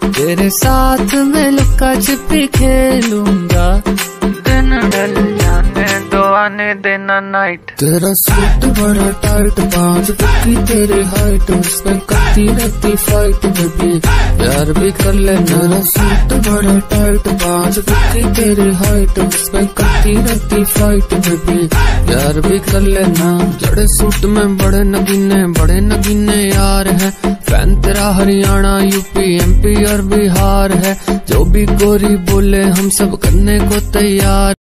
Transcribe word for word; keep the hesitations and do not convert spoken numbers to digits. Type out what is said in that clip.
तेरे साथ मैं लुका छिपी खेलूंगा, दिन ढल जाने दो आने देना नाइट। तेरा सूट बड़ा टाइट, पाँच फुट की तेरी हाइट, उसमें करती रहती फाइट बेबी, प्यार भी कर ले। मेरा सूट बड़ा टाइट, पाँच फुट की तेरी हाइट, उसमें करती रहती फाइट बेबी, प्यार भी कर लेना। जड़े सूट में बड़े नगीने बड़े नगीने यार है, फैन तेरा हरियाणा यूपी एमपी और बिहार है, जो भी गोरी बोले हम सब करने को तैयार।